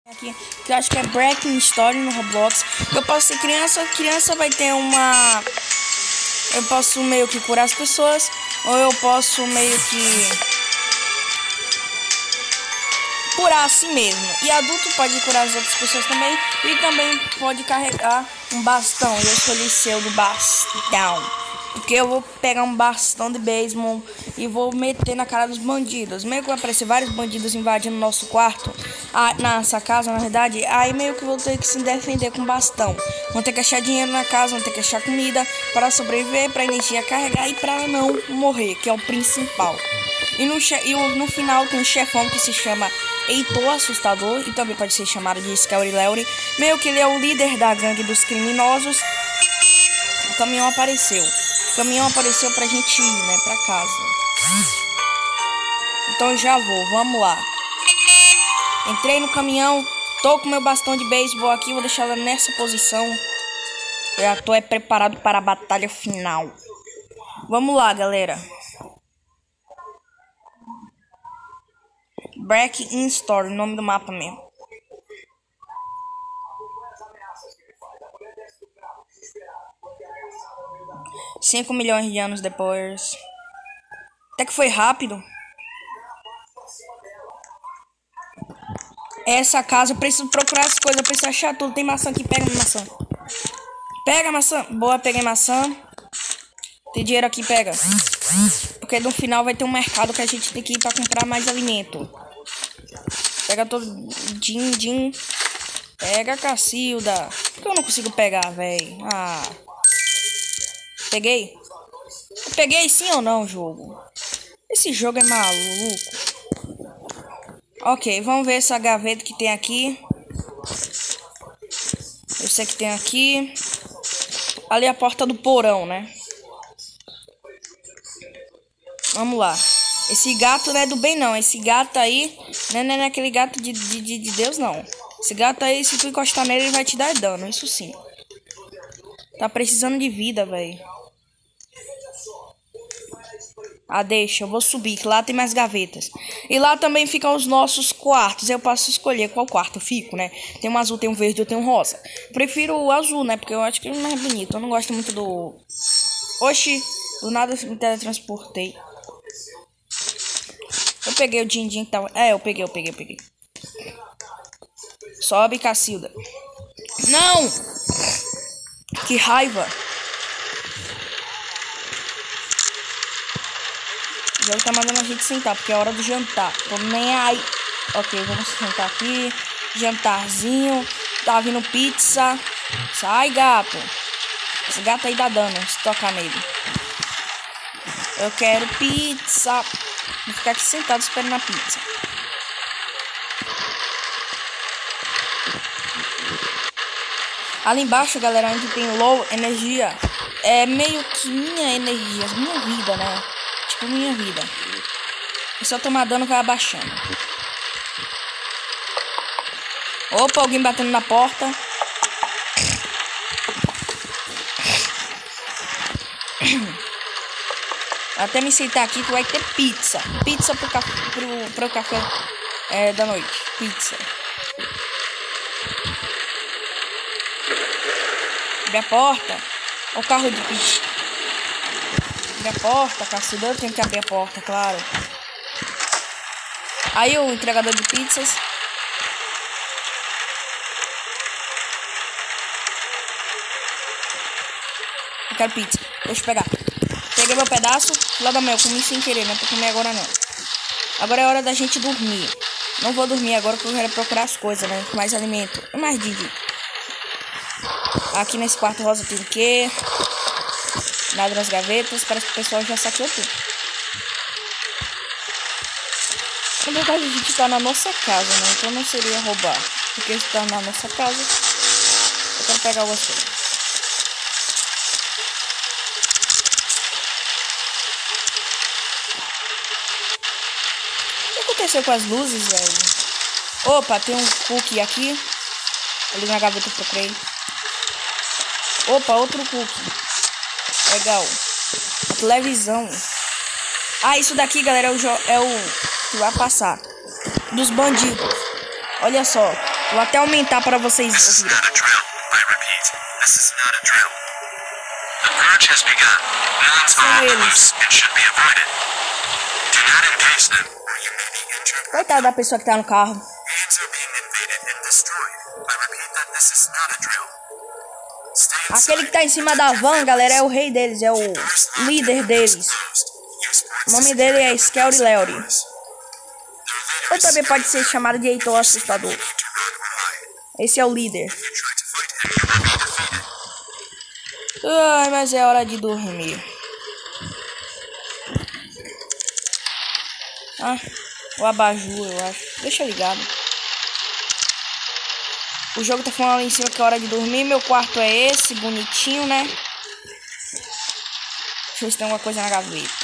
Aqui, que eu acho que é Breaking Story no Roblox. Eu posso ser criança, criança vai ter uma... Eu posso meio que curar as pessoas, ou eu posso meio que curar a si mesmo. E adulto pode curar as outras pessoas também, e também pode carregar um bastão. Eu escolhi ser o do bastão, porque eu vou pegar um bastão de beisebol e vou meter na cara dos bandidos. Meio que vai aparecer vários bandidos invadindo nosso quarto, nossa casa, na verdade. Aí meio que vou ter que se defender com bastão. Vou ter que achar dinheiro na casa, vou ter que achar comida para sobreviver, para energia carregar e para não morrer, que é o principal. E no final tem um chefão que se chama Heitor Assustador, e também pode ser chamado de Scary Larry. Meio que ele é o líder da gangue dos criminosos. O caminhão apareceu. O caminhão apareceu pra gente ir, né, pra casa. Então já vamos lá. Entrei no caminhão, tô com meu bastão de beisebol aqui, vou deixar ela nessa posição. Já tô preparado para a batalha final. Vamos lá, galera. Breaking Story, o nome do mapa mesmo. $5 milhões de anos depois. Até que foi rápido. Essa casa, eu preciso procurar as coisas, eu preciso achar tudo. Tem maçã aqui, pega a maçã. Pega a maçã. Boa, peguei maçã. Tem dinheiro aqui, pega. Porque no final vai ter um mercado que a gente tem que ir pra comprar mais alimento. Pega todo. Din. Pega, Cacilda. Por que eu não consigo pegar, velho? Ah. Peguei? Eu peguei sim ou não, jogo? Esse jogo é maluco. Ok, vamos ver essa gaveta que tem aqui. Eu sei que tem aqui. Ali é a porta do porão, né? Vamos lá. Esse gato não é do bem, não. Esse gato aí não é aquele gato de Deus, não. Esse gato aí, se tu encostar nele, ele vai te dar dano. Isso sim. Tá precisando de vida, velho. Ah, deixa, eu vou subir, que lá tem mais gavetas. E lá também ficam os nossos quartos. Eu posso escolher qual quarto eu fico, né? Tem um azul, tem um verde, eu tenho um rosa. Prefiro o azul, né? Porque eu acho que ele é mais bonito. Eu não gosto muito do... Oxi, do nada eu me teletransportei. Eu peguei o din-din que tava... É, eu peguei. Sobe, Cacilda. Não! Que raiva. O jogo tá mandando a gente sentar, porque é hora do jantar. Tô nem aí. Ok, vamos sentar aqui. Jantarzinho. Tá vindo pizza. Sai, gato. Esse gato aí dá dano se tocar nele. Eu quero pizza. Vou ficar aqui sentado esperando a pizza. Ali embaixo, galera, onde tem low energia, é meio que minha energia, minha vida, né? Tipo, minha vida. E se eu tomar dano, vai abaixando. Opa, alguém batendo na porta. Até me sentar aqui que vai ter pizza. Pizza pro café da noite. Pizza. Abre a porta. Olha o carro de pizza. Abre a porta, Cacilda. Eu tenho que abrir a porta, claro. Aí o entregador de pizzas. Eu quero pizza. Deixa eu pegar. Peguei meu pedaço. Lá da mãe, eu comi sem querer, né? Pra comer agora não. Agora é hora da gente dormir. Não vou dormir agora porque eu quero procurar as coisas, né? Mais alimento. E mais Didi. Aqui nesse quarto rosa tem o quê? Nada nas gavetas. Parece que o pessoal já saqueou tudo. Na verdade, a gente tá na nossa casa, né? Então não seria roubar. Porque está na nossa casa. Eu quero pegar algumas coisas. O que aconteceu com as luzes, velho? Opa, tem um cookie aqui. Ali na gaveta eu procurei. Opa, outro cookie. Legal. A televisão. Ah, isso daqui, galera, é o que vai passar. Dos bandidos. Olha só. Vou até aumentar para vocês ouvirem. São eles. Coitado da pessoa que tá no carro. Aquele que tá em cima da van, galera, é o rei deles, é o líder deles. O nome dele é Scary Larry. Ou também pode ser chamado de Heitor Assustador. Esse é o líder. Ai, mas é hora de dormir. Ah, o abajur, eu acho. Deixa ligado. O jogo tá falando ali em cima que é hora de dormir. Meu quarto é esse, bonitinho, né? Deixa eu ver se tem alguma coisa na gaveta.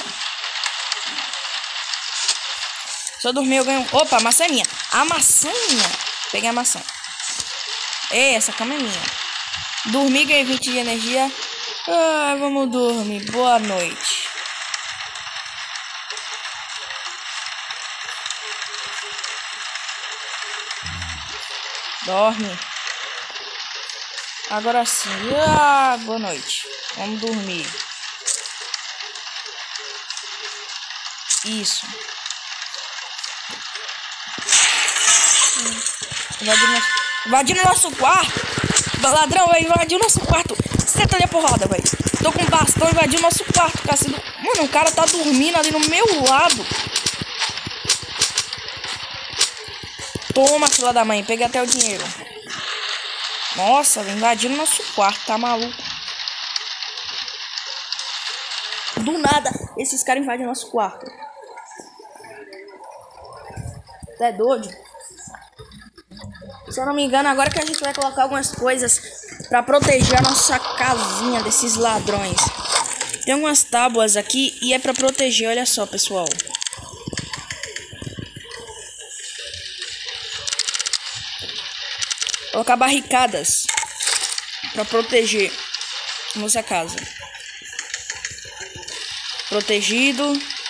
Se eu dormir, eu ganho... Opa, a maçã é minha. A maçã é minha. Peguei a maçã. Ei, essa cama é minha. Dormi, ganhei 20 de energia. Ah, vamos dormir. Boa noite. Dorme. Agora sim. Ah, boa noite. Vamos dormir. Isso. Invadiu nosso quarto. Ladrão, vai invadir o nosso quarto. Senta ali a porrada, velho. Tô com um bastão, invadiu o nosso quarto. Cacete. Mano, o cara tá dormindo ali no meu lado. Toma, filha da mãe. Peguei até o dinheiro. Nossa, invadiu o nosso quarto. Tá maluco? Do nada, esses caras invadem o nosso quarto. Tá doido? Se eu não me engano, agora que a gente vai colocar algumas coisas pra proteger a nossa casinha desses ladrões. Tem algumas tábuas aqui e é pra proteger, olha só, pessoal. Colocar barricadas pra proteger a nossa casa. Protegido.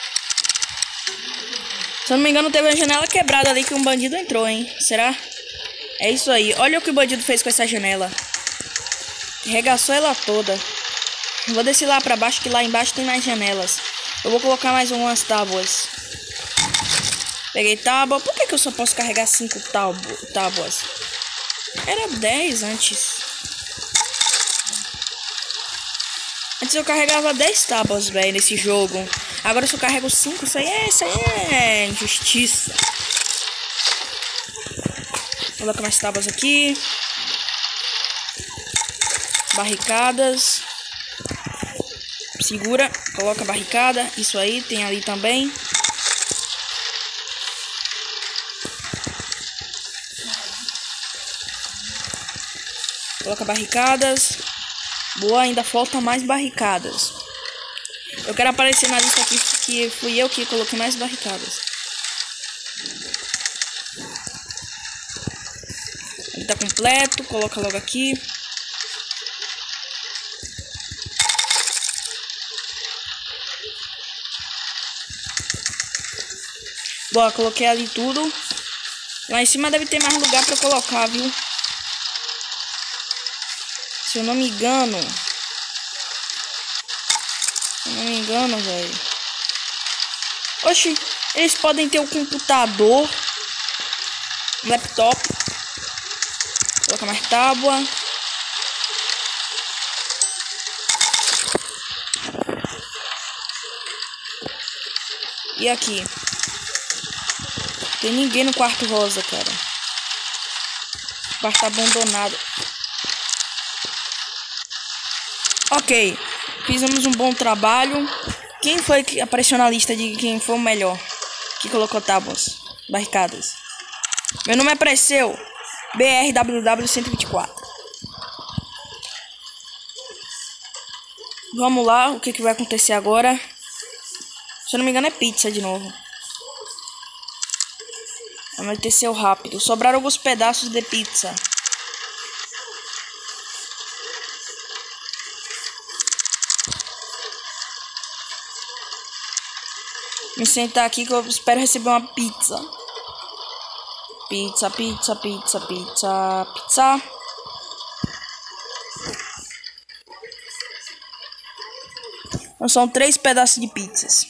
Se eu não me engano, teve uma janela quebrada ali que um bandido entrou, hein? Será? É isso aí. Olha o que o bandido fez com essa janela. Regaçou ela toda. Vou descer lá pra baixo, que lá embaixo tem mais janelas. Eu vou colocar mais algumas tábuas. Peguei tábua. Por que eu só posso carregar 5 tábuas? Era 10 antes. Antes eu carregava 10 tábuas, velho, nesse jogo. Agora eu só carrego 5. Isso aí é injustiça. Coloca mais tábuas aqui. Barricadas. Segura, coloca a barricada. Isso aí, tem ali também. Coloca barricadas. Boa, ainda falta mais barricadas. Eu quero aparecer na lista aqui que fui eu que coloquei mais barricadas. Ele tá completo, coloca logo aqui. Boa, coloquei ali tudo. Lá em cima deve ter mais lugar pra colocar, viu? Se eu não me engano. Velho. Oxi, eles podem ter o computador. Laptop. Coloca mais tábua. E aqui? Tem ninguém no quarto rosa, cara. O quarto tá abandonado. Ok. Fizemos um bom trabalho. Quem foi que apareceu na lista de quem foi o melhor? Que colocou tábuas, barricadas? Meu nome apareceu. BRWW124. Vamos lá, o que vai acontecer agora? Se eu não me engano é pizza de novo. Anoiteceu rápido. Sobraram alguns pedaços de pizza. Me sentar aqui que eu espero receber uma pizza. Pizza, pizza, pizza, pizza, pizza. São 3 pedaços de pizzas.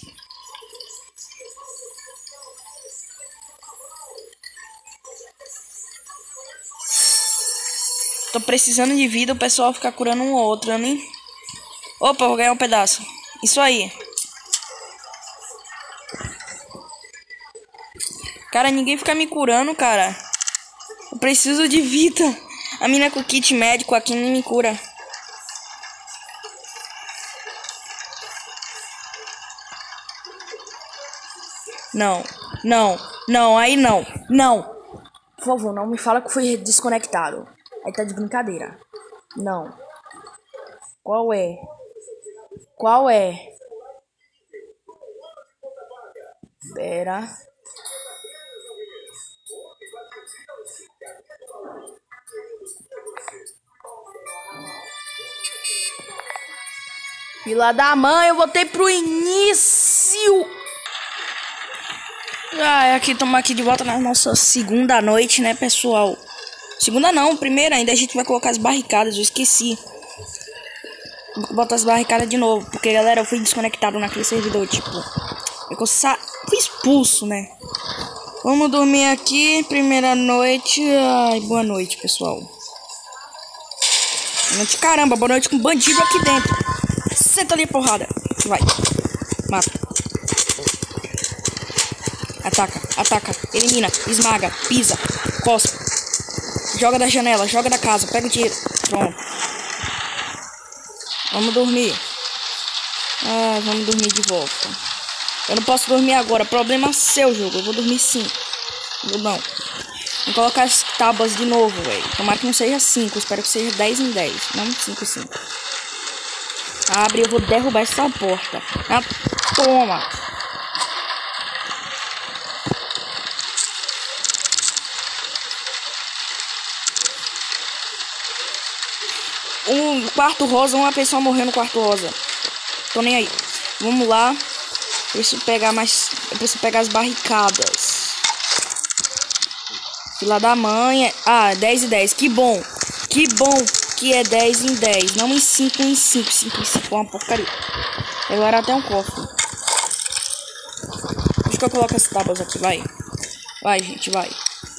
Tô precisando de vida, o pessoal fica curando um ou outro, né? Opa, vou ganhar um pedaço. Isso aí. Cara, ninguém fica me curando, cara. Eu preciso de vida. A mina com o kit médico aqui não me cura. Não, não, não, aí não, não. Por favor, não me fala que fui desconectado. Aí tá de brincadeira. Não. Qual é? Qual é? Pera. Fila da mãe, eu voltei pro início. Aqui, estamos aqui de volta na nossa segunda noite, né, pessoal? Segunda não, primeira ainda a gente vai colocar as barricadas, eu esqueci. Vou botar as barricadas de novo, porque, galera, eu fui desconectado naquele servidor, tipo... fui expulso, né? Vamos dormir aqui, primeira noite. Ai, boa noite, pessoal. Caramba, boa noite com bandido aqui dentro. Senta ali a porrada. Vai. Mata. Ataca, ataca, elimina, esmaga, pisa, cospe. Joga da janela, joga da casa, pega o tiro. Pronto. Vamos dormir. Vamos dormir de volta. Eu não posso dormir agora, problema seu, jogo. Eu vou dormir sim. Não. Vou colocar as tábuas de novo, velho. Tomara que não seja 5, espero que seja 10 em 10. Não 5 em 5. Abre, eu vou derrubar essa porta. Toma. Um quarto rosa, uma pessoa morreu no quarto rosa. Tô nem aí. Vamos lá. Preciso pegar mais. Eu preciso pegar as barricadas. Fila da mãe. 10 e 10. Que bom. Que bom que é 10 em 10. Não em 5 em 5. 5 em 5 é uma porcaria. Agora até um cofre. Deixa que eu coloco as tábuas aqui. Vai. Vai, gente. Vai.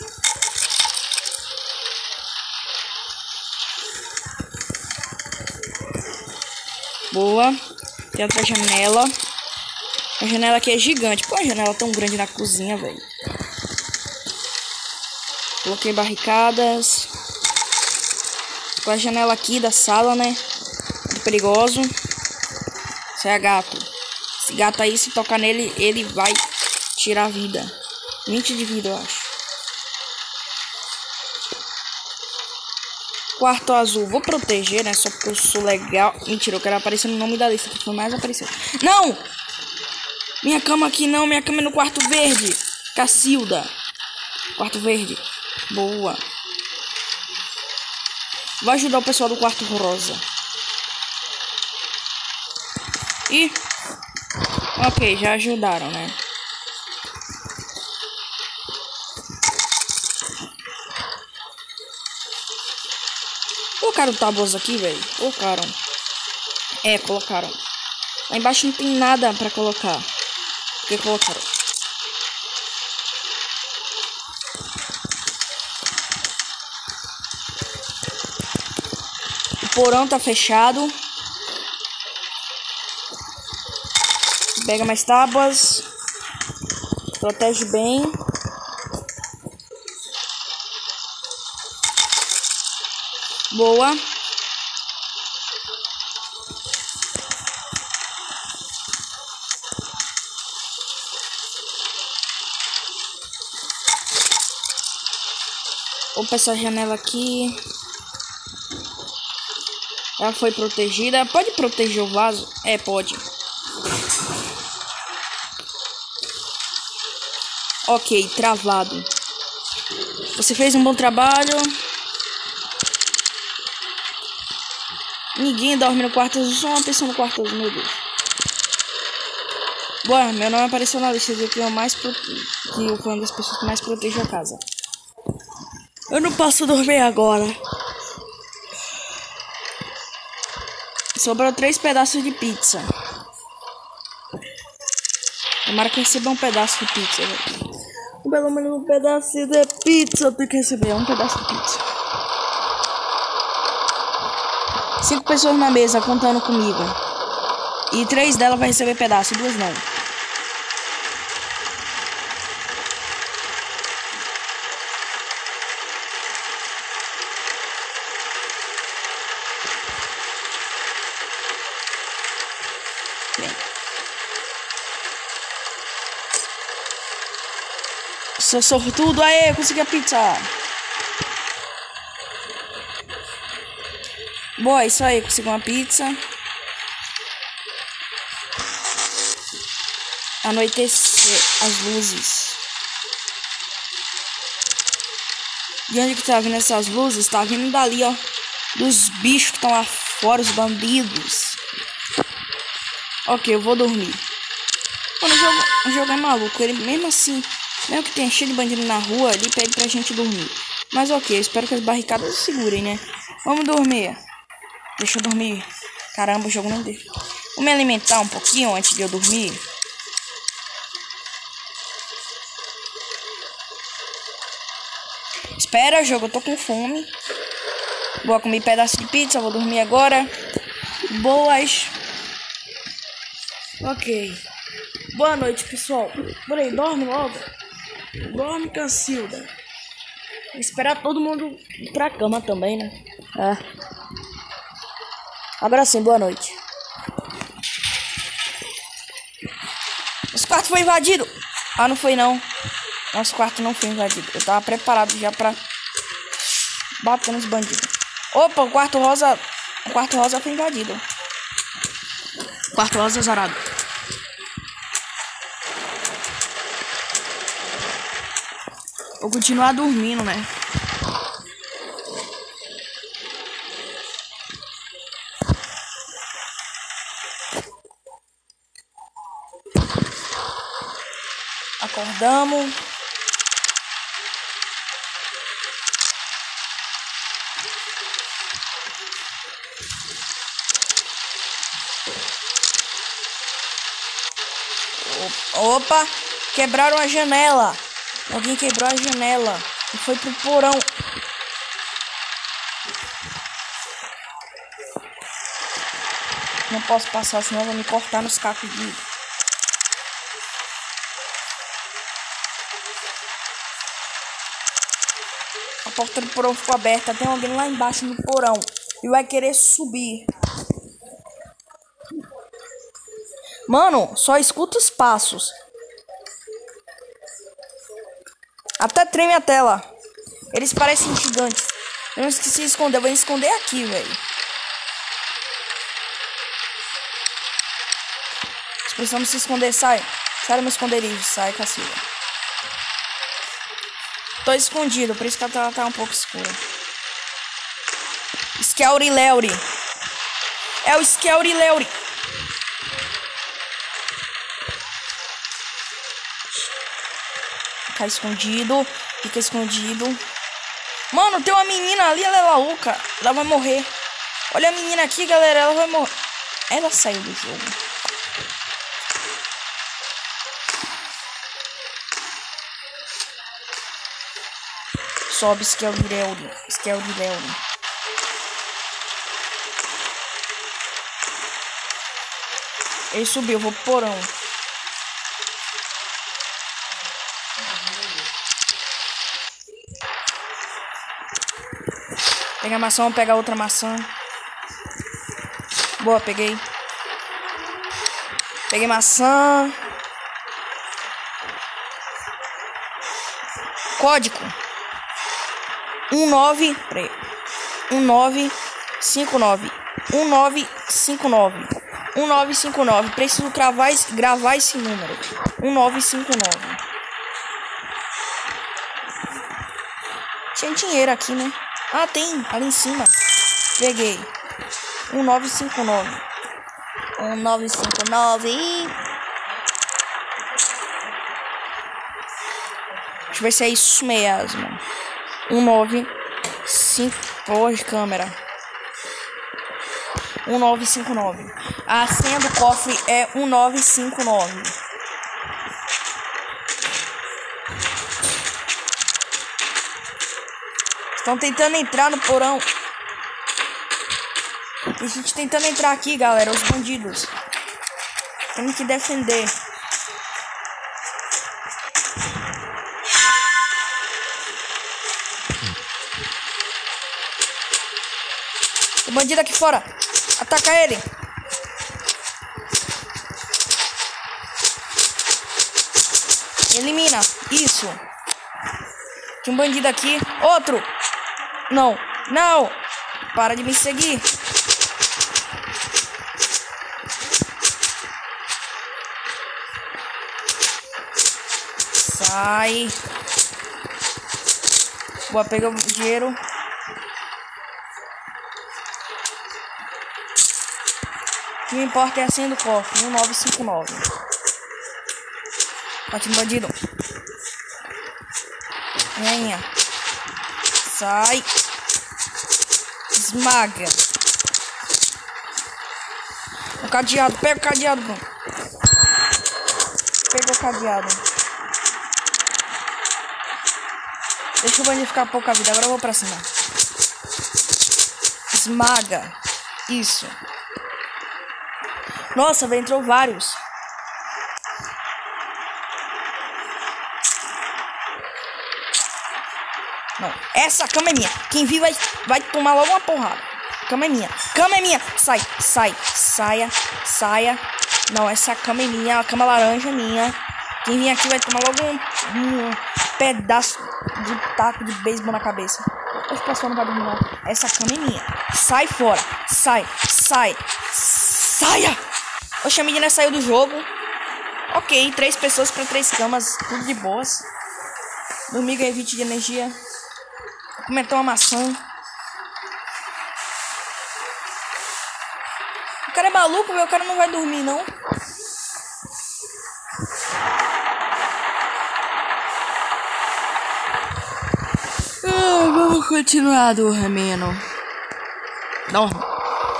Boa. Tem outra janela. A janela aqui é gigante. Pô, a janela tão grande na cozinha, velho. Coloquei barricadas. Com a janela aqui da sala, né? Muito perigoso. Isso é gato. Esse gato aí, se tocar nele, ele vai tirar a vida. 20 de vida, eu acho. Quarto azul. Vou proteger, né? Só porque eu sou legal. Mentira, eu quero aparecer no nome da lista, que foi mais apareceu. Não! Minha cama aqui não. Minha cama é no quarto verde. Cacilda. Quarto verde. Boa. Vou ajudar o pessoal do quarto rosa. E... ok, já ajudaram, né? Colocaram tábuas aqui, velho. Colocaram. Colocaram. Lá embaixo não tem nada pra colocar. Por que colocaram? O porão tá fechado. Pega mais tábuas. Protege bem. Boa. Opa, essa janela aqui. Ela foi protegida. Pode proteger o vaso? Pode. Ok, travado. Você fez um bom trabalho. Ninguém dorme no quarto azul, só uma pessoa no quarto azul, meu Deus. Boa, meu nome apareceu na lista de que eu fui uma das pessoas que mais protegem a casa. Eu não posso dormir agora. Sobrou 3 pedaços de pizza. Tomara que receba um pedaço de pizza, velho. Pelo menos um pedaço de pizza eu tenho que receber. Um pedaço de pizza. 5 pessoas na mesa contando comigo. E 3 delas vai receber pedaço e 2 não. Bem. Sou sortudo. Aê, consegui a pizza. Boa, isso aí, consegui uma pizza. Anoitecer as luzes. De onde que tá vindo essas luzes? Tá vindo dali, ó. Dos bichos que estão lá fora, os bandidos. Ok, eu vou dormir. Mano, o jogo é maluco. Ele mesmo assim, mesmo que tenha cheio de bandido na rua, ele pede pra gente dormir. Mas ok, espero que as barricadas segurem, né? Vamos dormir. Deixa eu dormir. Caramba, o jogo não deixa. Vou me alimentar um pouquinho antes de eu dormir. Espera, jogo, eu tô com fome. Vou comer pedaço de pizza, vou dormir agora. Boas. Ok. Boa noite, pessoal. Peraí, dorme logo. Dorme, Cacilda. Vou esperar todo mundo ir pra cama também, né? Agora sim, boa noite. Nosso quarto foi invadido. Ah, não foi não. Nosso quarto não foi invadido. Eu tava preparado já pra bater nos bandidos. Opa, o quarto rosa. O quarto rosa foi invadido. O quarto rosa zarado. Vou continuar dormindo, né? Acordamos. Opa, quebraram a janela. Alguém quebrou a janela e foi pro porão. Não posso passar, senão vão me cortar nos cacos de... A porta do porão ficou aberta. Tem alguém lá embaixo no porão e vai querer subir. Mano, só escuta os passos. Até treme a tela. Eles parecem gigantes. Eu não esqueci de esconder. Eu vou esconder aqui, velho. Precisamos se esconder. Sai. Sai do meu esconderijo. Sai, Cacilda. Tô escondido. Por isso que a tela tá um pouco escura. Skelly-Leuri. É o Skelly-Leuri. Fica escondido. Fica escondido. Mano, tem uma menina ali. Ela é maluca. Ela vai morrer. Olha a menina aqui, galera. Ela vai morrer. Ela saiu do jogo. Sobe, Skelly-Leuri. Skelly-Leuri. Ele subiu, vou pro porão. Pega a maçã, vou pegar outra maçã. Boa, peguei. Peguei maçã. Código 1959 1959. Preciso gravar esse número. 1959. Tinha dinheiro aqui, né? Ah, tem ali em cima. Peguei. 1959. 1959. Deixa eu ver se é isso mesmo. 195. Hoje, câmera. 1959. A senha do cofre é 1959. Estão tentando entrar no porão. Tem gente tentando entrar aqui, galera. Os bandidos. Temos que defender. O bandido aqui fora. Ataca ele. Elimina. Isso. Tem um bandido aqui. Outro. Não. Não. Para de me seguir. Sai. Boa, pega o dinheiro. O que me importa é a senha do cofre. 1959. Bate no bandido. Venha. Sai. Esmaga. O cadeado. Pega o cadeado, Bruno. Pega o cadeado. Deixa o bandido ficar pouca vida. Agora eu vou pra cima. Esmaga. Isso. Nossa, velho, entrou vários. Não, essa cama é minha. Quem vir vai tomar logo uma porrada. Cama é minha. Cama é minha. Sai, sai, saia, saia. Não, essa cama é minha. A cama laranja é minha. Quem vir aqui vai tomar logo um pedaço de taco de beisebol na cabeça. Esse pessoal não vai dormir, não. Essa cama é minha. Sai fora. Sai, sai, saia. Oxe, a menina saiu do jogo. Ok, 3 pessoas para 3 camas. Tudo de boas. Dormir, ganhei 20 de energia. Comer uma maçã. O cara é maluco, meu. O cara não vai dormir, não. Vamos continuar dormindo. Dorme.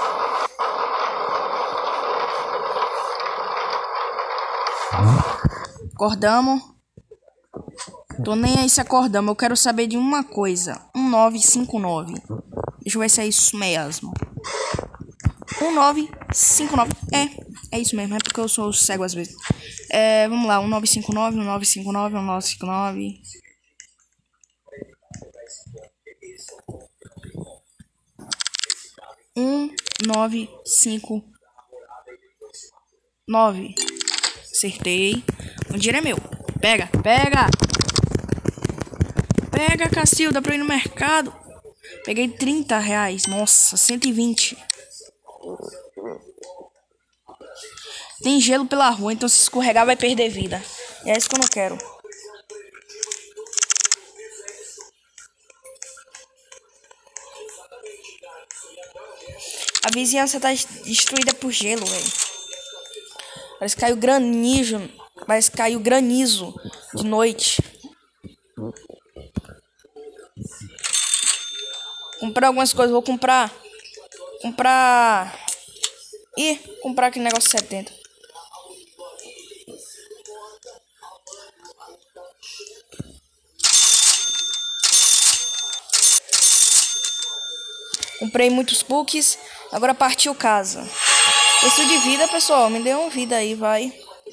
Acordamos. Tô nem aí se acordamos. Eu quero saber de uma coisa. 1959. Deixa eu ver se é isso mesmo. 1959. É isso mesmo. É porque eu sou cego às vezes. Vamos lá. 1959, 1959, 1959. Nove, cinco, 9. Acertei. O dinheiro é meu. Pega, pega. Pega, Cacilda, pra ir no mercado. Peguei 30 reais. Nossa, 120. Tem gelo pela rua, então se escorregar vai perder vida. E é isso que eu não quero. A vizinhança tá destruída por gelo, velho. Parece que caiu granizo. Parece que caiu granizo de noite. Comprar algumas coisas. Vou comprar. Comprar aquele negócio 70. Comprei muitos books. Agora partiu casa. Isso de vida, pessoal. Me dê uma vida aí, vai.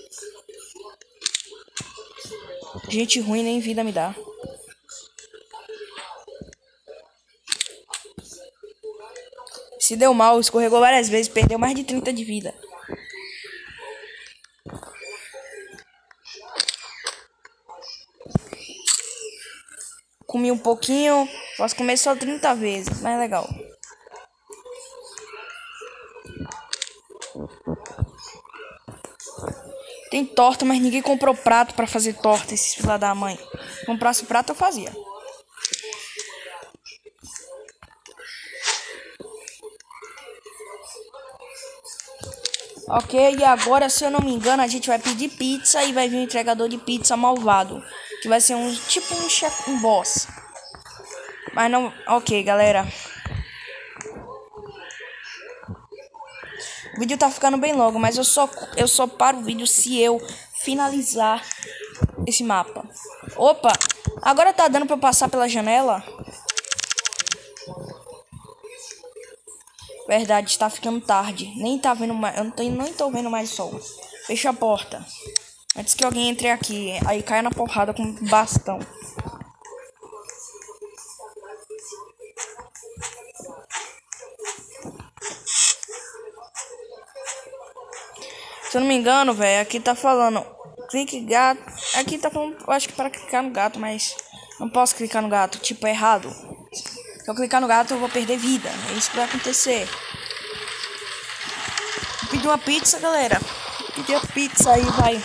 Gente ruim nem vida me dá. Se deu mal, escorregou várias vezes. Perdeu mais de 30 de vida. Comi um pouquinho. Posso comer só 30 vezes. Mas é legal. Tem torta, mas ninguém comprou prato pra fazer torta, esses filha da mãe. Se comprasse prato, eu fazia. Ok, e agora, se eu não me engano, a gente vai pedir pizza e vai vir um entregador de pizza malvado. Que vai ser tipo um chefe, um boss. Mas não... Ok, galera. O vídeo tá ficando bem longo, mas eu só paro o vídeo se eu finalizar esse mapa. Opa! Agora tá dando pra eu passar pela janela? Verdade, tá ficando tarde. Nem tá vendo mais. Eu nem tô vendo mais sol. Fecha a porta. Antes que alguém entre aqui. Aí caia na porrada com um bastão. Se eu não me engano, velho, aqui tá falando clique gato. Aqui tá falando, eu acho que para clicar no gato, mas não posso clicar no gato, tipo, é errado. Se eu clicar no gato, eu vou perder vida. É isso que vai acontecer. Vou pedir uma pizza, galera. Vou pedir a pizza aí, vai.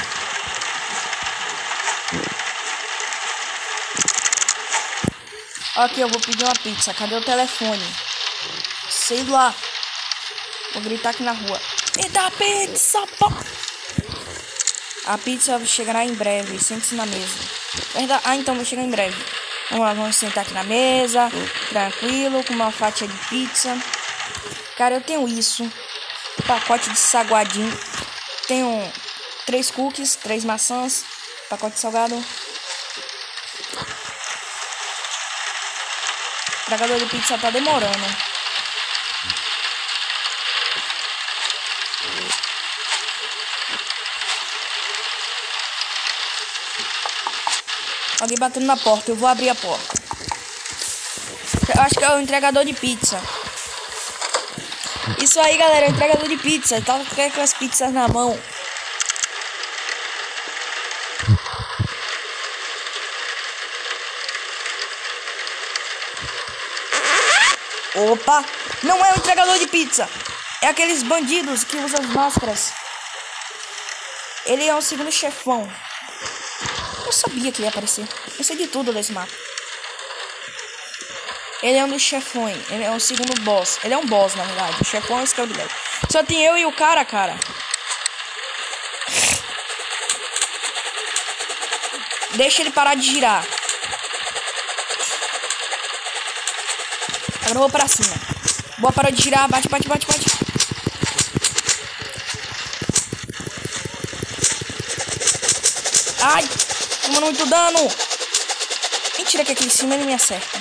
Aqui, eu vou pedir uma pizza. Cadê o telefone? Sei lá. Vou gritar aqui na rua. Me dá pizza, pô. A pizza chegará em breve. Sente-se na mesa. Ah, então vai chegar em breve. Vamos lá, vamos sentar aqui na mesa. Tranquilo, com uma fatia de pizza. Cara, eu tenho isso. Um pacote de saguadinho. Tenho 3 cookies, 3 maçãs. Pacote de salgado. O entregador de pizza tá demorando. Alguém batendo na porta, eu vou abrir a porta. Eu acho que é o entregador de pizza. Isso aí, galera, é o entregador de pizza. Tá com as pizzas na mão. Opa! Não é o entregador de pizza. É aqueles bandidos que usam as máscaras. Ele é o segundo chefão. Eu sabia que ele ia aparecer. Eu sei de tudo desse mapa. Ele é um dos chefões. Ele é o segundo boss. Ele é um boss, na verdade. O chefão é esse que é o Léo. Só tem eu e o cara. Deixa ele parar de girar. Agora eu vou pra cima. Boa, parou de girar. Bate. Ai! Tomando muito dano. Mentira que aqui em cima ele me acerta.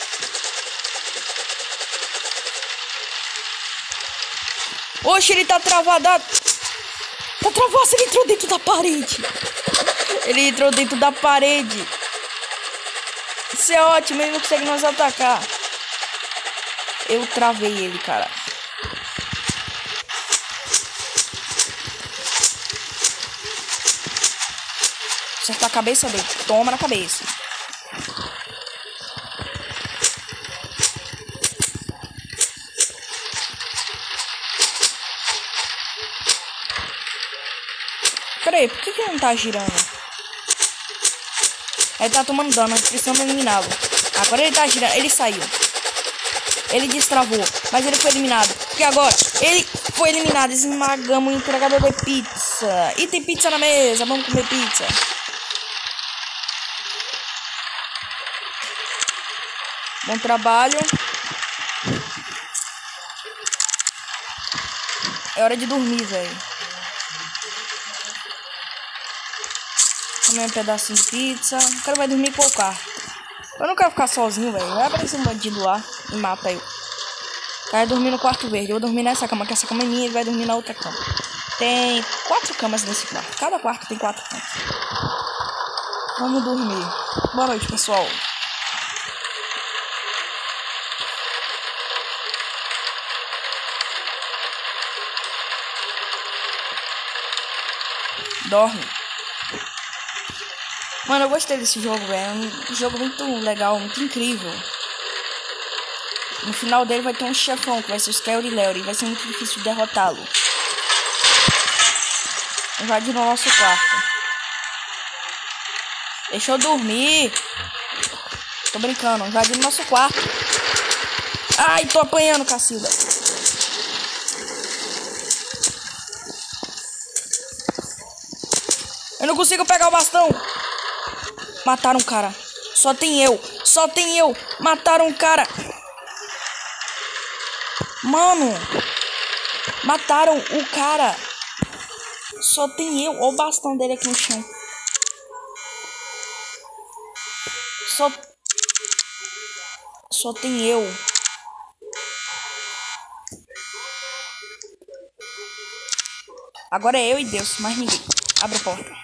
Oxe, ele tá travado. Tá travado, ele entrou dentro da parede. Ele entrou dentro da parede. Isso é ótimo, ele não consegue nos atacar. Eu travei ele, cara. Acertar a cabeça dele. Toma na cabeça. Peraí, por que ele não tá girando? Ele tá tomando dano, nós precisamos eliminá-lo. Agora ele tá girando, ele saiu. Ele destravou, mas ele foi eliminado. Porque agora ele foi eliminado. Esmagamos o entregador de pizza. E tem pizza na mesa, vamos comer pizza. Bom trabalho. É hora de dormir, velho. Comer um pedacinho de pizza. O cara vai dormir com o carro. Eu não quero ficar sozinho, velho. Vai aparecer um bandido lá e mata eu. O cara vai dormir no quarto verde. Eu vou dormir nessa cama, que essa cama é minha. Ele vai dormir na outra cama. Tem 4 camas nesse quarto. Cada quarto tem 4 camas. Vamos dormir. Boa noite, pessoal. Dorme. Mano, eu gostei desse jogo, velho. É um jogo muito legal, muito incrível. No final dele vai ter um chefão, que vai ser o Scary Larry. Vai ser muito difícil de derrotá-lo. Invadir no nosso quarto. Deixa eu dormir. Tô brincando, invadir no nosso quarto. Ai, tô apanhando, Cacilda. Eu não consigo pegar o bastão. Mataram um cara. Só tem eu. Só tem eu. Mataram o cara. Mano. Mataram o cara. Só tem eu. Olha o bastão dele aqui no chão. Só tem eu. Agora é eu e Deus, mais ninguém. Abre a porta.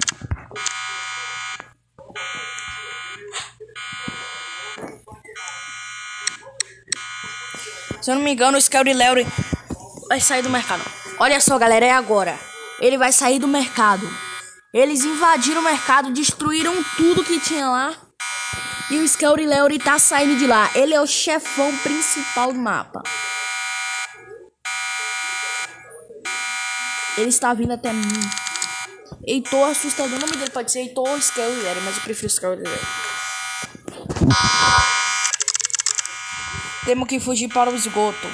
Se eu não me engano, o Scary Larry vai sair do mercado. Olha só, galera, é agora. Ele vai sair do mercado. Eles invadiram o mercado, destruíram tudo que tinha lá. E o Scary Larry tá saindo de lá. Ele é o chefão principal do mapa. Ele está vindo até mim. Heitor assustador. O nome dele pode ser Heitor ou Scary Larry, mas eu prefiro Scary Larry. Temos que fugir para o esgoto.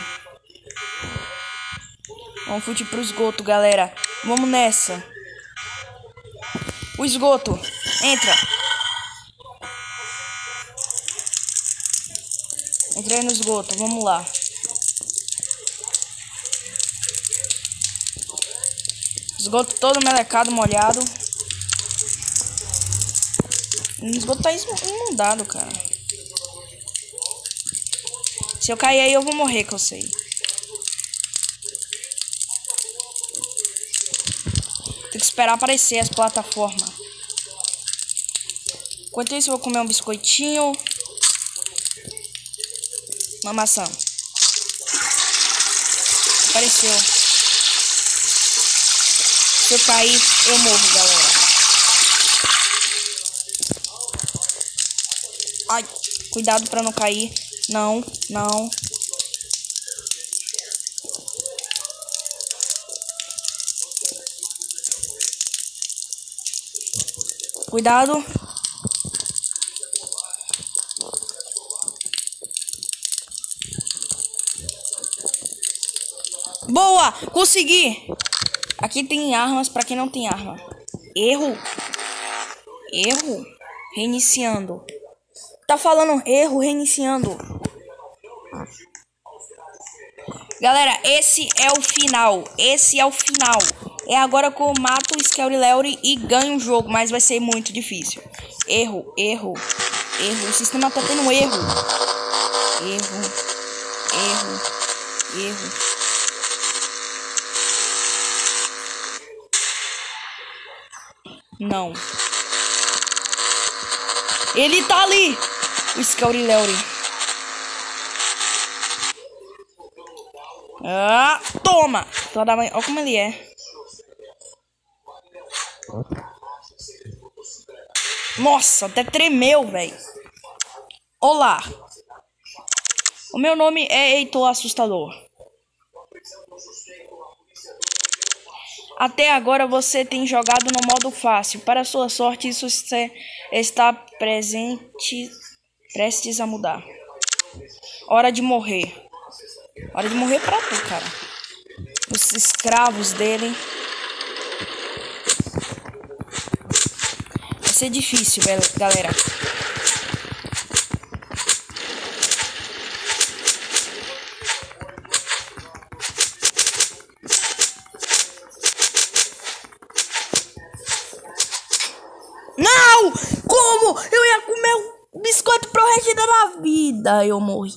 Vamos fugir para o esgoto, galera. Vamos nessa. O esgoto. Entra. Entrei no esgoto. Vamos lá. Esgoto todo melecado, molhado. O esgoto tá inundado, cara. Se eu cair aí, eu vou morrer, que eu sei. Tem que esperar aparecer as plataformas. Enquanto isso, eu vou comer um biscoitinho. Uma maçã. Apareceu. Se eu cair, eu morro, galera. Ai, cuidado pra não cair. Não, não. Cuidado. Boa! Consegui! Aqui tem armas pra quem não tem arma. Erro. Erro. Reiniciando. Tá falando erro, reiniciando. Galera, esse é o final. Esse é o final. É agora que eu mato o Scary Larry e ganho o jogo, mas vai ser muito difícil. Erro, erro, erro. O sistema tá tendo erro. Erro, erro, erro. Não. Ele tá ali. O Scary Larry. Ah, toma! Olha como ele é. Nossa, até tremeu, velho. Olá. O meu nome é Heitor Assustador. Até agora você tem jogado no modo fácil. Para sua sorte, isso está prestes a mudar. Hora de morrer. Hora de morrer pra tu, cara. Os escravos dele. Vai ser difícil, galera. Não! Como? Eu ia comer um biscoito pro resto da vida. Eu morri.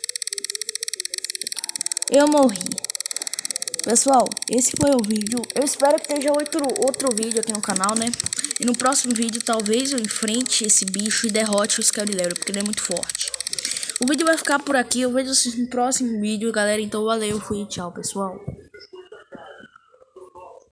Eu morri. Pessoal, esse foi o vídeo. Eu espero que tenha outro vídeo aqui no canal, né? E no próximo vídeo, talvez eu enfrente esse bicho e derrote o Scary Larry, porque ele é muito forte. O vídeo vai ficar por aqui. Eu vejo vocês no próximo vídeo, galera. Então, valeu, fui, tchau, pessoal.